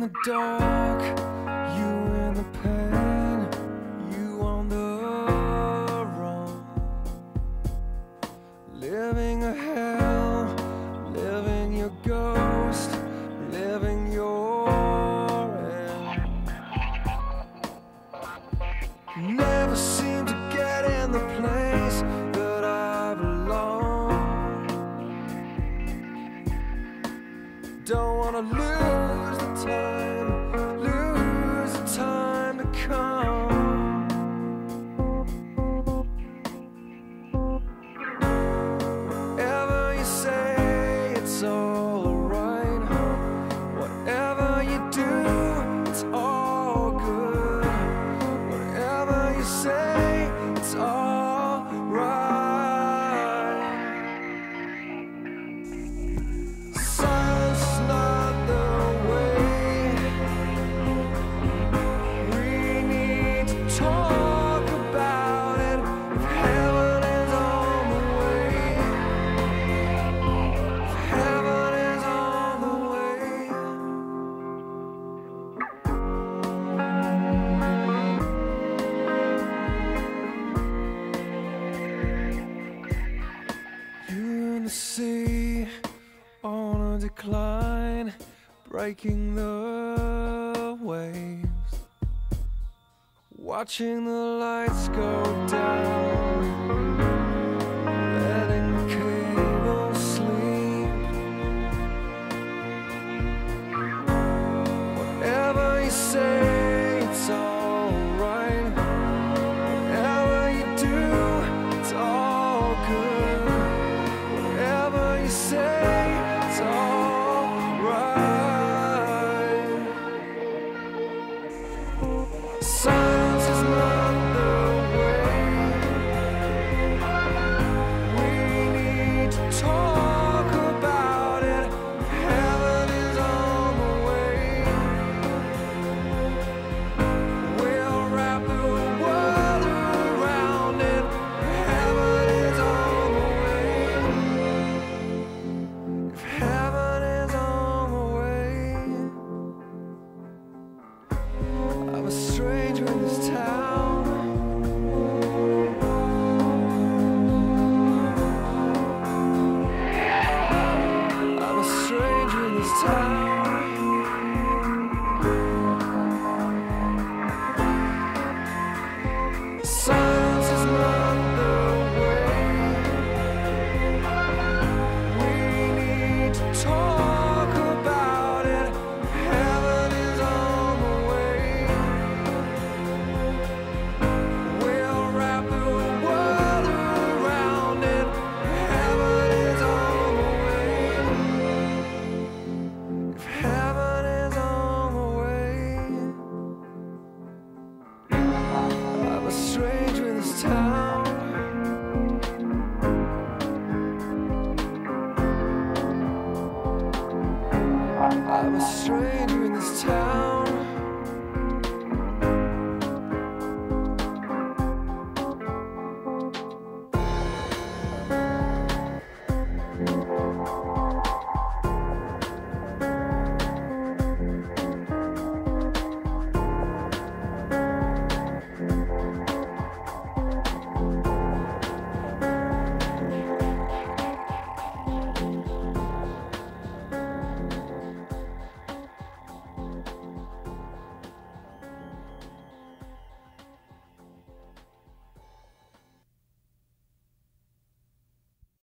the dark, you in the pain, you on the run, living a hell, living your ghost, living your end. Never seem to get in the place that I belong. Don't wanna lose the time to come. Whatever you say, it's alright. Whatever you do, it's all good. Whatever you say, it's alright. Silence is not the way. We need to talk about it. If heaven is on the way, if heaven is on the way. You in the sea, on a decline, breaking the waves, watching the lights go down, letting the cable sleep. Whatever you say, it's alright. Whatever you do, it's all good. Whatever you say, it's alright. Silence is not the way. We need to talk about it. Heaven is on the way. We'll wrap the world around it. Heaven is on the way. If heaven is on the way. I'm a stranger in this